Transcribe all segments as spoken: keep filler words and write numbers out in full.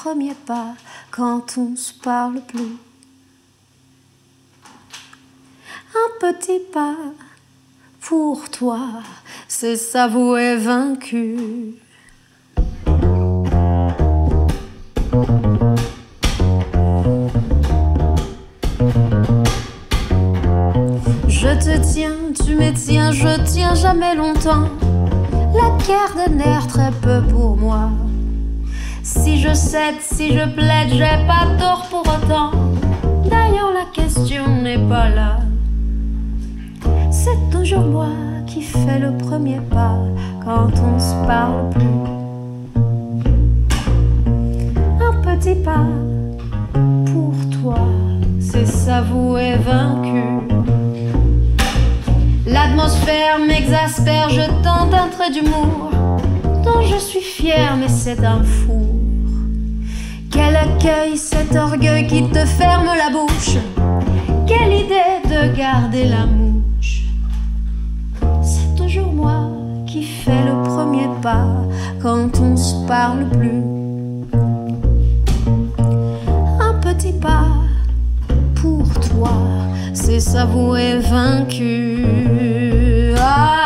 premier pas quand on se parle plus. Un petit pas pour toi, c'est s'avouer vaincu. Je te tiens, tu me tiens, je tiens jamais longtemps. La guerre des nerfs très peu pour moi. Si je cède, si je plaide, j'ai pas tort pour autant. D'ailleurs la question n'est pas là. C'est toujours moi qui fais le premier pas quand on se parle plus. Un petit pas pour toi, c'est s'avouer vaincu. L'atmosphère m'exaspère, je tente un trait d'humour dont je suis fière, mais c'est un four. Quel accueil, cet orgueil qui te ferme la bouche. Quelle idée de garder la mouche. C'est toujours moi qui fais le premier pas quand on se parle plus. Un petit pas pour toi, c'est s'avouer vaincu. Ah.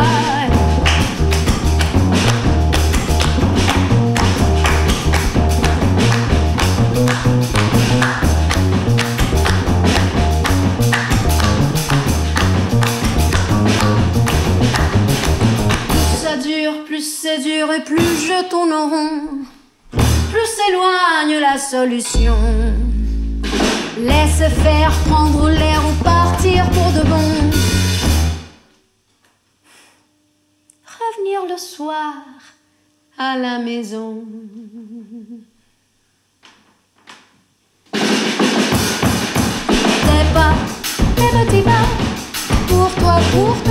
Plus ça dure, plus c'est dur et plus je tourne en rond, plus s'éloigne la solution. Laisse faire, prendre l'air ou partir pour de bon. Revenir le soir à la maison. Tes pas, tes petits pas, pour toi, pour toi.